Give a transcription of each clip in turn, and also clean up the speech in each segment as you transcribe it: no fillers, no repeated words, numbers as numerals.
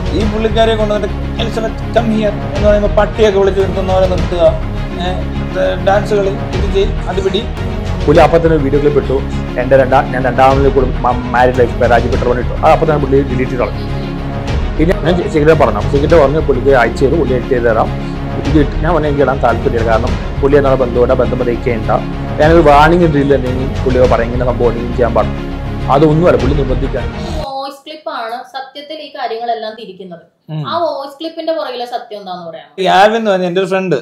ഈ പുള്ളിക്കാരെ കൊണ്ടുവന്നിട്ട് Elizabeth come here എന്ന് പറയുമ്പോൾ പട്ടിയൊക്കെ വിളിച്ച് നിർത്തുന്നവരെ നിർത്തുക, ഡാൻസ് കളി, ഇത് ചെയ്യും, അത് പിടി. പുള്ളി അപ്പം തന്നെ വീഡിയോ ക്ലിപ്പ് ഇട്ടു. ഞാൻ രണ്ടാമത് മാരീഡ് ലൈഫ് പരാജയപ്പെട്ടു പറഞ്ഞിട്ടു. അപ്പം തന്നെ പുള്ളി ഡിലീറ്റ് ചെയ്ത് കളഞ്ഞു. പിന്നെ ഞാൻ സെക്രട്ടറി പറഞ്ഞു. സെക്രട്ടറി പറഞ്ഞ് പുള്ളിക്ക് അയച്ചു ചെയ്തു, പുള്ളി എഡിറ്റ് ചെയ്ത് തരാം. ഇത് ഞാൻ പറഞ്ഞാൽ എനിക്ക് ഇടാൻ താല്പര്യമില്ല. കാരണം പുള്ളി എന്നുള്ള ബന്ധം അറിയിക്കേണ്ട. ഞാനൊരു വാണിംഗ് ഡ്രില്ല് എന്തെങ്കിലും പുള്ളിയോ പറയും ഇങ്ങനെ സംഭവം എന്തെങ്കിലും ചെയ്യാൻ പാടില്ല. അതൊന്നുമല്ല, പുള്ളി നിർബന്ധിക്കാൻ. വോയിസ് ക്ലിപ്പാണ് സത്യത്തിൽ ഈ കാര്യങ്ങളെല്ലാം തിരിക്കുന്നത്. ആ വോയിസ് ക്ലിപ്പിന്റെ പുറകിലെ സത്യം എന്താന്ന് പറയാം. ആൽവിൻ എന്ന് പറഞ്ഞ എന്റെ ഒരു ഫ്രണ്ട്,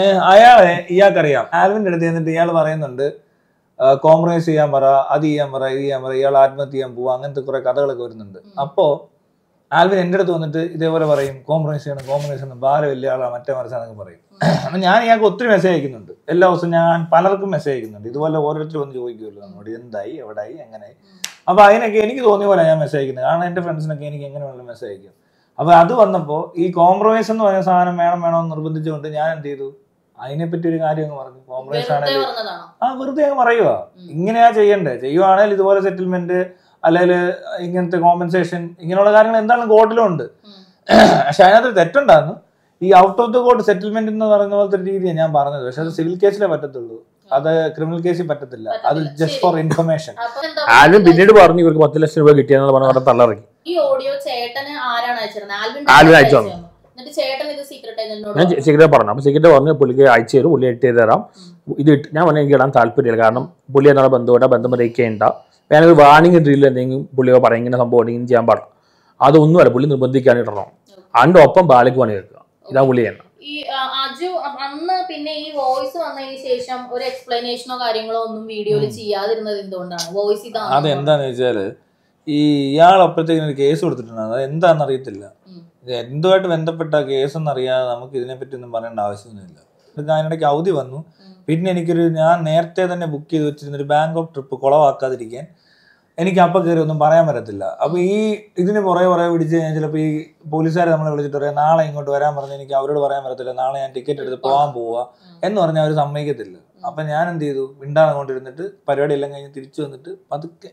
അയാളെ ഇയാൾക്കറിയാം. ആൽവിന്റെ അടുത്ത് എന്നിട്ട് ഇയാൾ പറയുന്നുണ്ട് കോംപ്രമൈസ് ചെയ്യാൻ പറ, അത് ചെയ്യാൻ പറ, ഇത് ചെയ്യാൻ പറ, ഇയാൾ ആത്മഹത്യ ചെയ്യാൻ പോവാ, അങ്ങനത്തെ കുറെ കഥകളൊക്കെ വരുന്നുണ്ട്. അപ്പോ ആൽവിൻ എന്റെ അടുത്ത് വന്നിട്ട് ഇതേപോലെ പറയും കോംപ്രമൈസ് ചെയ്യണം, ഭാരം വലിയ ആളാ, മറ്റേ മറിച്ചാന്നൊക്കെ പറയും. അപ്പൊ ഞാൻ ഇയാൾക്ക് ഒത്തിരി മെസ്സേജ് അയക്കുന്നുണ്ട്. എല്ലാ ദിവസവും ഞാൻ പലർക്കും മെസ്സേജ് അയക്കുന്നുണ്ട്. ഇതുപോലെ ഓരോരുത്തർ വന്ന് ചോദിക്കുമല്ലോ നമ്മോട് എന്തായി, എവിടെയായി, എങ്ങനെയായി. അപ്പൊ അതിനൊക്കെ എനിക്ക് തോന്നിയ പോലെ ഞാൻ മെസ്സേജ് അയക്കുന്നത്. കാരണം എന്റെ ഫ്രണ്ട്സിനൊക്കെ എനിക്ക് എങ്ങനെ വേണം മെസ്സേജ് അയക്കും. അപ്പൊ അത് വന്നപ്പോ ഈ കോംപ്രമൈസ് എന്ന് പറഞ്ഞ സാധനം വേണമെന്ന് നിർബന്ധിച്ചുകൊണ്ട് ഞാൻ എന്ത് ചെയ്തു, അതിനെപ്പറ്റി ഒരു കാര്യം അങ്ങ് പറഞ്ഞു. കോംപ്രമൈസ് ആണെങ്കിൽ വെറുതെ അങ്ങ് പറയുക, ഇങ്ങനെയാ ചെയ്യണ്ടേ, ചെയ്യുവാണെങ്കിൽ ഇതുപോലെ സെറ്റിൽമെന്റ് അല്ലെങ്കിൽ ഇങ്ങനത്തെ കോമ്പൻസേഷൻ, ഇങ്ങനെയുള്ള കാര്യങ്ങൾ എന്താണ് കോർട്ടിലും ഉണ്ട്. പക്ഷെ അതിനകത്ത് തെറ്റുണ്ടായിരുന്നു. ഈ out of the court settlement എന്ന് പറയുന്ന പോലത്തെ രീതിയാണ് ഞാൻ പറഞ്ഞത്. പക്ഷെ അത് സിവിൽ കേസിലേ പറ്റത്തുള്ളൂ, അത് ക്രിമിനൽ കേസിൽ പറ്റത്തില്ല. അത് ജസ്റ്റ് ഫോർ ഇൻഫർമേഷൻ. ആൽവിൻ പിന്നീട് പറഞ്ഞു ഇവർക്ക് 10 ലക്ഷം രൂപ കിട്ടിയെന്ന് പറഞ്ഞ തള്ളറക്കി. ഈ ഓഡിയോ ചേട്ടന് ആരാണ് അയച്ചിരുന്നത്? ആൽവിൻ അയച്ചു തന്നു. ചേട്ടൻ ഇത് സീക്രട്ട് ഞാൻ സെക്രട്ടറി പറഞ്ഞു. അപ്പൊ സെക്രട്ടറി പറഞ്ഞു പുള്ളിക്ക് അയച്ചു തരും, പുള്ളി എഡിറ്റ് ചെയ്ത് തരാം. ഇത് ഞാൻ പറഞ്ഞാൽ എനിക്ക് ഇടാൻ താല്പര്യമില്ല. കാരണം പുള്ളി എന്നുള്ള ബന്ധം അറിയിക്കേണ്ട. ഞാനൊരു വാണിംഗ് ഡ്രില്ല് എന്തെങ്കിലും പുള്ളിയോ പറയും ഇങ്ങനെ സംഭവം എന്തെങ്കിലും ചെയ്യാൻ പാടില്ല. അതൊന്നുമല്ല, പുള്ളി നിർബന്ധിക്കാൻ ഇടണം. അതിന്റെ ഒപ്പം ബാലയ്ക്ക് പണി വെക്കുക. ഇതാ പുള്ളി ചെയ്യണം. ഈ അജു അന്ന് പിന്നെ ഈ വോയിസ് വന്നതിന് ശേഷം ഒരു എക്സ്പ്ലനേഷനോ കാര്യങ്ങളോ ഒന്നും വീഡിയോയിൽ ചെയ്യാതിരുന്നത് എന്തുകൊണ്ടാണ്? വോയിസ് ഇതാണ്. അതെന്താന്ന് വെച്ചാല് ഈ ഇയാൾ അപ്പോഴത്തേക്കും ഒരു കേസ് കൊടുത്തിട്ടുണ്ട്. അത് എന്താണെന്ന് അറിയത്തില്ല. എന്തുമായിട്ട് ബന്ധപ്പെട്ട കേസെന്ന് അറിയാതെ നമുക്ക് ഇതിനെപ്പറ്റി ഒന്നും പറയേണ്ട ആവശ്യമൊന്നുമില്ല. അതിനിടയ്ക്ക് അവധി വന്നു. പിന്നെ ഞാൻ നേരത്തെ തന്നെ ബുക്ക് ചെയ്ത് വെച്ചിരുന്നൊരു ബാങ്കോക്ക് ട്രിപ്പ് കുളവാക്കാതിരിക്കാൻ എനിക്ക് അപ്പം കയറി ഒന്നും പറയാൻ പറ്റത്തില്ല. അപ്പൊ ഇതിന് പുറകെ പിടിച്ച് ഞാൻ ചിലപ്പോൾ ഈ പോലീസുകാരെ നമ്മളെ വിളിച്ചിട്ട് പറയാം നാളെ ഇങ്ങോട്ട് വരാൻ പറഞ്ഞ് എനിക്ക് അവരോട് പറയാൻ പറ്റത്തില്ല, നാളെ ഞാൻ ടിക്കറ്റ് എടുത്ത് പോകാൻ പോവാ എന്ന് പറഞ്ഞാൽ അവർ സമ്മതിക്കത്തില്ല. അപ്പൊ ഞാൻ എന്ത് ചെയ്തു, മിണ്ടാതെ കൊണ്ടിരുന്നിട്ട് പരിപാടി എല്ലാം കഴിഞ്ഞ് തിരിച്ചു വന്നിട്ട് പതുക്കെ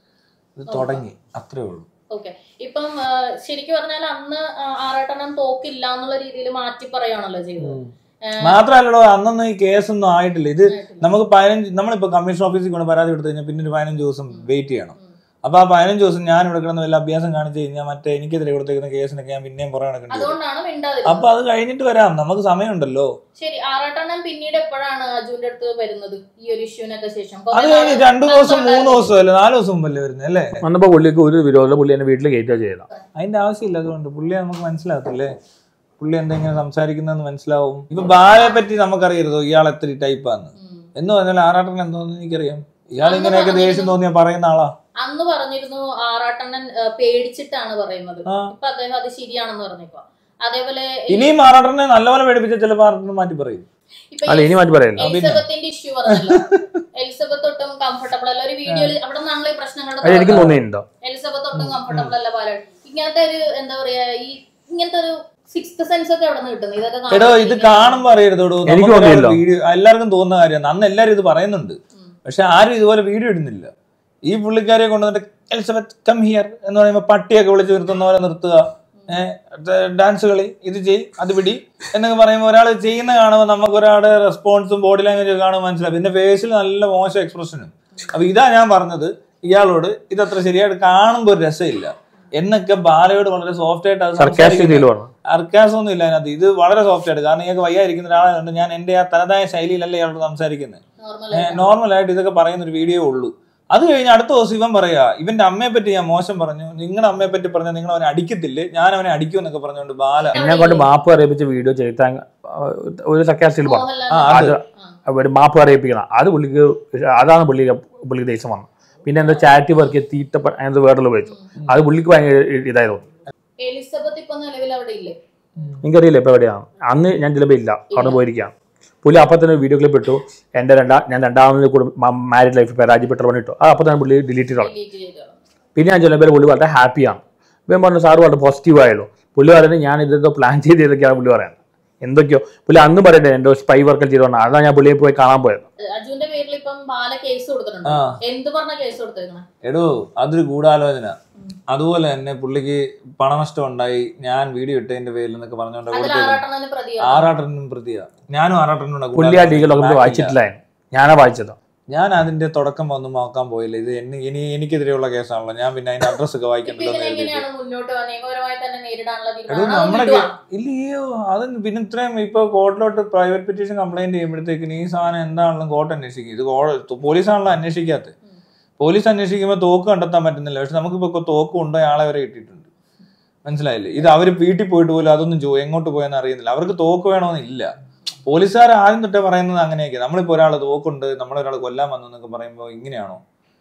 ഇത് തുടങ്ങി. അത്രേ ഉള്ളൂ. ഓക്കെ. ഇപ്പം ശരിക്കും പറഞ്ഞാൽ അന്ന് ആറാട്ടെണ്ണം തോക്കില്ല എന്നുള്ള രീതിയിൽ മാറ്റി പറയുകയാണല്ലോ ചെയ്തത്. മാത്രമല്ലല്ലോ അന്നൊന്നും ഈ കേസൊന്നും ആയിട്ടില്ല. ഇത് നമുക്ക് നമ്മളിപ്പോ കമ്മീഷൻ ഓഫീസിൽ കൊണ്ട് പരാതി കൊടുത്തു കഴിഞ്ഞാൽ പിന്നെ ഒരു 15 ദിവസം വെയിറ്റ് ചെയ്യണം. അപ്പൊ ആ 15 ദിവസം ഞാൻ ഇവിടെ കിടന്ന് വല്ല അഭ്യാസം കാണിച്ചു കഴിഞ്ഞാൽ മറ്റേ എനിക്കെതിരെ കൊടുത്തേക്കുന്ന കേസിനൊക്കെ ഞാൻ പിന്നെയും പുറകെ നടക്കേണ്ടി. അപ്പൊ അത് കഴിഞ്ഞിട്ട് വരാം, നമുക്ക് സമയമുണ്ടല്ലോ. ശരി, ആറാട്ടെണ്ണം പിന്നീട് എപ്പോഴാണ് അജുവിന്റെ അടുത്ത് വരുന്നത് ഈ ഒരു ഇഷ്യൂനൊക്കെ ശേഷം? അത് കഴിഞ്ഞ് 2 ദിവസം 3 ദിവസം അല്ലേ 4 ദിവസം മുമ്പല്ലേ വരുന്നത് അല്ലേ? വന്നപ്പോ പുള്ളിക്ക് ഒരു വിരോധം, പുള്ളി എന്നെ വീട്ടിൽ കയറ്റുക ചെയ്യണം. അതിന്റെ ആവശ്യമില്ല. അതുകൊണ്ട് പുള്ളിയെ നമുക്ക് മനസ്സിലാകത്തില്ലേ, പുള്ളി എന്തെങ്കിലും സംസാരിക്കുന്നതെന്ന് മനസ്സിലാവും. ഇപ്പൊ ബാലയെ പറ്റി നമുക്കറിയരുതോ ഇയാൾ എത്ര ടൈപ്പാന്ന് എന്ന് പറഞ്ഞാൽ ആറാട്ടൻ എന്തോന്ന് എനിക്കറിയാം. ഇയാൾ ഇങ്ങനെയൊക്കെ ദേഷ്യം തോന്നിയാ പറയുന്ന ആളാ. അന്ന് പറഞ്ഞിരുന്നു ആറാട്ടണ്ണൻ പേടിച്ചിട്ടാണ് പറയുന്നത്. ഇപ്പൊ അദ്ദേഹം അത് ശരിയാണെന്ന് പറഞ്ഞപ്പോ അതേപോലെ ഇനിയും ആറാട്ടനെ നല്ലപോലെ പേടിപ്പിച്ച ചിലപ്പോൾ ആറാട്ടനെ മാറ്റി പറയും. എലിസബത്തിന്റെ ഇഷ്യൂ പറഞ്ഞല്ലോ, എലിസബത്ത് ഒട്ടും കംഫർട്ടബിൾ അല്ല. ഒരു വീഡിയോയിൽ അവിടെ നിന്നാണല്ലോ ഈ പ്രശ്നങ്ങളുടെ എലിസബത്ത് ഒട്ടും കംഫർട്ടബിൾ അല്ല പാല. ഇങ്ങനത്തെ ഒരു എന്താ പറയാ, ഈ ഇങ്ങനത്തെ ഒരു സിക്സ്ത് സെൻസ് ഒക്കെ അവിടെ നിന്ന് കിട്ടുന്നത് ഇതൊക്കെ. ഇത് കാണുമ്പോ അറിയരുതോടോ, വീഡിയോ എല്ലാവർക്കും തോന്നുന്ന കാര്യമാണ്. അന്ന് എല്ലാരും ഇത് പറയുന്നുണ്ട്, പക്ഷെ ആരും ഇതുപോലെ വീഡിയോ ഇടുന്നില്ല. ഈ പുള്ളിക്കാരെ കൊണ്ടുവന്നിട്ട് എലിസബത്ത് കം ഹിയർ എന്ന് പറയുമ്പോൾ പട്ടിയൊക്കെ വിളിച്ച് നിർത്തുന്നവരെ നിർത്തുക, ഡാൻസ് കളി, ഇത് ചെയ്, അത് പിടി എന്നൊക്കെ പറയുമ്പോൾ ഒരാൾ ചെയ്യുന്ന കാണുമ്പോൾ നമുക്ക് ഒരാളുടെ റെസ്പോൺസും ബോഡി ലാംഗ്വേജ് കാണുമ്പോൾ മനസ്സിലാവും. പിന്നെ ഫേസിൽ നല്ല മോശം എക്സ്പ്രഷനും. അപ്പൊ ഇതാ ഞാൻ പറഞ്ഞത് ഇയാളോട്, ഇതത്ര ശരിയായിട്ട് കാണുമ്പോൾ ഒരു രസമില്ല എന്നൊക്കെ ബാലയോട് വളരെ സോഫ്റ്റ് ആയിട്ട് അർക്കാസം ഒന്നും ഇല്ല അതിനകത്ത്. ഇത് വളരെ സോഫ്റ്റ് ആയിട്ട്, കാരണം ഇയാൾക്ക് വയ്യായിരിക്കുന്ന ഒരാളെ കണ്ട് ഞാൻ എന്റെ ആ തനതായ ശൈലിയിലല്ല ഇയാളോട് സംസാരിക്കുന്നത്. നോർമലായിട്ട് ഇതൊക്കെ പറയുന്ന ഒരു വീഡിയോ ഉള്ളൂ. അത് കഴിഞ്ഞ് അടുത്ത ദിവസം ഇവൻ പറയാ ഇവന്റെ അമ്മയെ പറ്റി ഞാൻ മോശം പറഞ്ഞു, നിങ്ങളുടെ അമ്മയെ പറ്റി പറഞ്ഞാൽ നിങ്ങൾ അവനെ അടിക്കത്തില്ലേ, ഞാൻ അവനെ അടിക്കും എന്നൊക്കെ പറഞ്ഞുകൊണ്ട് ബാല എന്നെ കൊണ്ട് മാപ്പ് അറിയിപ്പിച്ച വീഡിയോ ചെയ്താൽ ഒരു സർക്കാസ്റ്റിൽ പറഞ്ഞു മാപ്പ് അറിയിപ്പിക്കണം. അത് പുള്ളിക്ക് അതാണ് പുള്ളിക്ക് ദേഷ്യം വന്നത്. പിന്നെ എന്താ ചാരിറ്റി വർക്ക് തീറ്റ അങ്ങനത്തെ വേർഡിൽ ഉപയോഗിച്ചു. അത് പുള്ളിക്ക് ഭയങ്കര ഇതായിരുന്നു. എനിക്കറിയില്ല ഇപ്പൊ എവിടെയാണ്. അന്ന് ഞാൻ ചിലപ്പോൾ ഇല്ല, അവിടെ പോയിരിക്കുകയാണ്. പുള്ളി അപ്പം തന്നെ വീഡിയോ ക്ലിപ്പ് ഇട്ടു. ഞാൻ രണ്ടാമത് മാരീഡ് ലൈഫ് പരാജയപ്പെട്ടു പറഞ്ഞിട്ടു. അപ്പം തന്നെ പുള്ളി ഡിലീറ്റ് ചെയ്തു. പിന്നെ ഞാൻ ചിലപ്പോൾ പുള്ളി വളരെ ഹാപ്പിയാണ്. ഇപ്പം പറഞ്ഞു സാറ് വളരെ പോസിറ്റീവ് ആയല്ലോ. പുള്ളി പറയുന്നത് ഞാൻ ഇതെന്തോ പ്ലാൻ ചെയ്തൊക്കെയാണ് പുള്ളി പറയുന്നത്. എന്തൊക്കെയോ പുള്ളി അന്ന് പറയട്ടെ എന്റെ സ്പൈ വർക്കൽ ചെയ്തോണ്ടാണ്. അതാണ് ഞാൻ പുള്ളിയെ പോയി കാണാൻ പോയത്. എടോ അതൊരു ഗൂഢാലോചന. അതുപോലെ തന്നെ പുള്ളിക്ക് പണനഷ്ടം ഉണ്ടായി, ഞാൻ വീഡിയോ ഇട്ടതിന്റെ പേരിൽ എന്നൊക്കെ പറഞ്ഞുകൊണ്ട് ആറാട്ടനും പ്രതിയാ. ഞാനും ആറാട്ടനും വായിച്ചിട്ടില്ല, ഞാനാ വായിച്ചത്. ഞാൻ അതിന്റെ തുടക്കം ഒന്നും നോക്കാൻ പോയില്ല. ഇത് എനിക്കെതിരെയുള്ള കേസാണല്ലോ, ഞാൻ പിന്നെ അതിന്റെ അഡ്രസ് ഒക്കെ വായിക്കണ്ടല്ലോ. ഇല്ലയോ അത് പിന്നെ ഇത്രയും ഇപ്പൊ കോർട്ടിലോട്ട് പ്രൈവറ്റ് പെറ്റീഷൻ കംപ്ലൈന്റ് ചെയ്യുമ്പോഴത്തേക്കിന് ഈ സാധനം എന്താണെങ്കിലും കോർട്ട് അന്വേഷിക്കും. ഇത് പോലീസാണല്ലോ അന്വേഷിക്കാത്തത്. പോലീസ് അന്വേഷിക്കുമ്പോൾ തോക്ക് കണ്ടെത്താൻ പറ്റുന്നില്ല. പക്ഷെ നമുക്കിപ്പോ തോക്ക് കൊണ്ടോ ആളെ വരെ കിട്ടിയിട്ടുണ്ട്, മനസ്സിലായില്ലേ? ഇത് അവര് വീട്ടിൽ പോയിട്ട് പോലും അതൊന്നും എങ്ങോട്ട് പോയെന്ന് അറിയുന്നില്ല. അവർക്ക് തോക്ക് വേണമെന്നില്ല. പോലീസുകാർ ആദ്യം തൊട്ടേ പറയുന്നത് അങ്ങനെയൊക്കെ. നമ്മളിപ്പോ ഒരാൾ തോക്കുണ്ട്, നമ്മളൊരാൾ കൊല്ലാൻ വന്നു എന്നൊക്കെ പറയുമ്പോ ഇങ്ങനെയാണോ?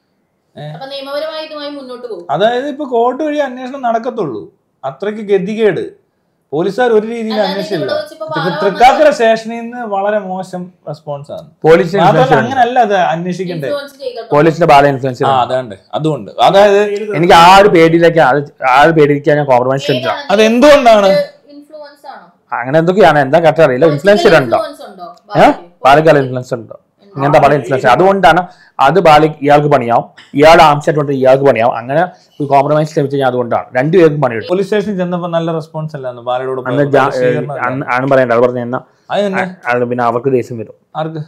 അതായത് ഇപ്പൊ കോർട്ട് വഴി അന്വേഷണം നടക്കത്തുള്ളൂ. അത്രയ്ക്ക് ഗതികേട്. പോലീസുകാർ ഒരു രീതിയിൽ അന്വേഷിച്ചില്ല. തൃക്കാക്കര സ്റ്റേഷനിൽ നിന്ന് വളരെ മോശം റെസ്പോൺസ് ആണ്. പോലീസ് അങ്ങനല്ല അത് അന്വേഷിക്കണ്ടേ, പോലീസിന്റെ ബാല ഇൻഫ്ലുവൻസ്. അതുകൊണ്ട് അതായത് എനിക്ക് ആ ഒരു പേടിയിലേക്ക് ഞാൻ കോംപ്രമൈസ് ചെയ്തില്ല. അതെന്തുകൊണ്ടാണ് അങ്ങനെ എന്തൊക്കെയാണ് എന്താ കറക്റ്റ് അറിയില്ല. ഇൻഫ്ലുവൻസ് ഉണ്ടോ? ബാലയ്ക്ക് ഇൻഫ്ലുവൻസ് ഉണ്ടോ? ഇങ്ങനത്തെ പല ഇൻഫ്ലുവൻസ്. അതുകൊണ്ടാണ് അത് ഇയാൾക്ക് പണിയാവും, ഇയാൾ ആംശമായിട്ട് ഇയാൾക്ക് പണിയാവും. അങ്ങനെ കോംപ്രമൈസ് ശ്രമിച്ചു കഴിഞ്ഞാൽ അതുകൊണ്ടാണ് രണ്ടുപേർക്കും പണി കിട്ടും. പോലീസ് സ്റ്റേഷനിൽ ചെന്നപ്പോ നല്ല റെസ്പോൺസ് അല്ലായിരുന്നു ബാലയോട്. ആണ് പറയണ്ട, അത് പറഞ്ഞു കഴിഞ്ഞാൽ പിന്നെ അവർക്ക് ദേഷ്യം വരും. ആർക്ക്?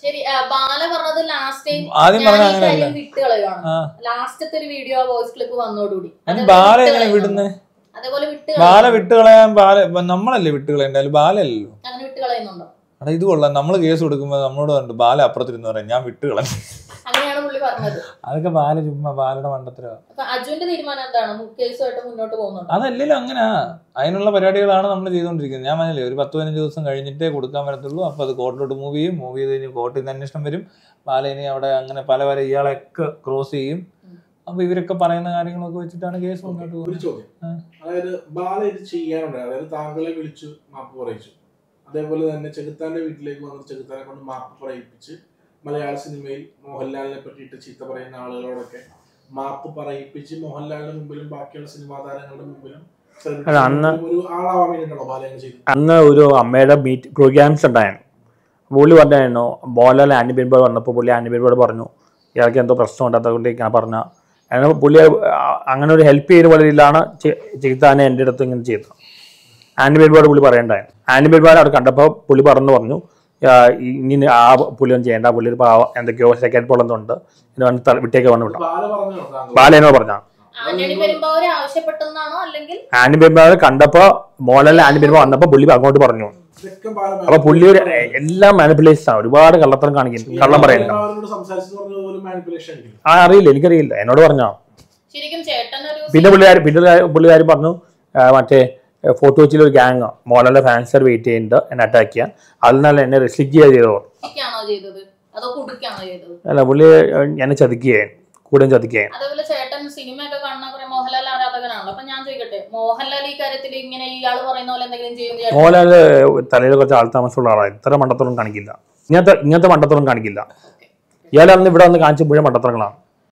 ബാല എങ്ങനെ വിടുന്നത്? ബാല വിട്ടുകളയാൻ നമ്മളല്ലേ വിട്ടുകളയണ്ടാലും ബാലല്ലോ. അടാ ഇത് കൊള്ളാം. നമ്മള് കേസ് കൊടുക്കുമ്പോ നമ്മളോട് കണ്ടു ബാല അപ്പുറത്തിരുന്ന് പറയാം ഞാൻ വിട്ടുകളഞ്ഞു. അതൊക്കെ ബാല ചുമ്മാ ബാലയുടെ മണ്ടത്തരവാ. അതല്ലല്ലോ അങ്ങനെ. അതിനുള്ള പരിപാടികളാണ് നമ്മൾ ചെയ്തുകൊണ്ടിരിക്കുന്നത്. ഞാൻ പറഞ്ഞില്ലേ, ഒരു 10-15 ദിവസം കഴിഞ്ഞിട്ടേ കൊടുക്കാൻ പറ്റത്തുള്ളൂ. അപ്പൊ അത് കോർട്ടിലോട്ട് മൂവ് ചെയ്ത് കഴിഞ്ഞ് കോർട്ടിൽ നിന്ന് അന്വേഷണം വരും. ബാല ഇനി അവിടെ അങ്ങനെ പല ഇയാളെയൊക്കെ ക്രോസ് ചെയ്യും. അപ്പൊ ഇവരൊക്കെ പറയുന്ന കാര്യങ്ങളൊക്കെ വെച്ചിട്ടാണ് കേസ് മുന്നോട്ട് പോകുന്നത്. അതായത് ബാല ഇത് ചെയ്യാനുണ്ട്. അതായത് താങ്കളെ വിളിച്ചു മാപ്പ് പറയിച്ചു, അതേപോലെ തന്നെ ചെകുത്താന്റെ വീട്ടിലേക്ക് വന്ന് ചെകുത്താനെ കൊണ്ട് മാപ്പ് പറയിപ്പിച്ച് മലയാള സിനിമയിൽ മോഹൻലാലിനെ പറ്റിയിട്ട് ചീത്ത പറയുന്ന ആളുകളോടൊക്കെ മാപ്പ് പറയിപ്പിച്ച് മോഹൻലാലിന്റെ മുമ്പിലും ബാക്കിയുള്ള സിനിമാ താരങ്ങളുടെ മുമ്പിലും ഒരു ആളാവാൻ വേണ്ടിയിട്ടാണോ ബാലയെ ചെയ്തത്? അന്ന് ഒരു അമ്മയുടെ മീറ്റ് പ്രോഗ്രാംസ് ഉണ്ടായിരുന്നു. പുള്ളി പറഞ്ഞായിരുന്നു മോഹൻലാൽ ആന്റി ബെൻബോൾ വന്നപ്പോൾ പുള്ളി ആന്റി ബെൻബോൾ പറഞ്ഞു ഇയാൾക്ക് എന്തോ പ്രശ്നം ഉണ്ടാത്തതുകൊണ്ട് ഞാൻ പറഞ്ഞ പുള്ളി അങ്ങനെ ഒരു ഹെൽപ്പ് ചെയ്യുന്ന പോലെ ഇതിലാണ് ചെകുത്താനെ എൻ്റെ അടുത്ത് ഇങ്ങനെ ചെയ്തത്. ആന്റി ബെൻബോൾ പുള്ളി പറയണ്ടായിരുന്നു. ആന്റി ബെൻബോൾ അവിടെ കണ്ടപ്പോൾ പുള്ളി പറഞ്ഞു ഇനി ആ പുള്ളിയൊന്നും ചെയ്യേണ്ട, പുള്ളി ഒരു എന്തൊക്കെയോ സെക്കൻഡ് പോളെന്നുണ്ട്, ഇനി വിട്ടേക്ക് വന്നു വിടാം. ബാല എന്നോട് പറഞ്ഞ ആന്റി ബെൻബോൾ കണ്ടപ്പോ മോഹൻലാൽ ആന്റി ബെൻബോൾ വന്നപ്പോ പുള്ളി അങ്ങോട്ട് പറഞ്ഞു. അപ്പൊ പുള്ളി ഒരു എല്ലാം മാനിപ്പുലേഷൻ ആണ്, ഒരുപാട് കള്ളത്തരം കാണിക്കുന്നു, കള്ളം പറയുന്നുണ്ട്. അറിയില്ല, എനിക്കറിയില്ല, എന്നോട് പറഞ്ഞോ. പിന്നെ പുള്ളിക്കാരി പറഞ്ഞു മറ്റേ ഫോട്ടോ വെച്ചിൽ ഒരു ഗ്യാങ് മോഹൻലാലിന്റെ ഫാൻസർ വെയിറ്റ് ചെയ്യുന്നുണ്ട് എന്നെ അറ്റാക്ക് ചെയ്യാൻ, അതിനാല എന്നെ റെസ്ട്രിക്റ്റ് ചെയ്തോ. അല്ല, പുള്ളി എന്നെ ചതിക്കുകയായി, കൂടുതൽ ചതിക്കുകയായി. മോഹൻലാല് തലയിൽ കുറച്ച് ആൾതാമസമുള്ള ആളാണ്, ഇത്ര മണ്ടത്തോളം കാണിക്കില്ല, ഇങ്ങനത്തെ മണ്ടത്തോളം കാണിക്കില്ല. ഇയാളന്ന് ഇവിടെ വന്ന് കാണിച്ച മുഴുവൻ മണ്ടത്തരങ്ങളാണ്.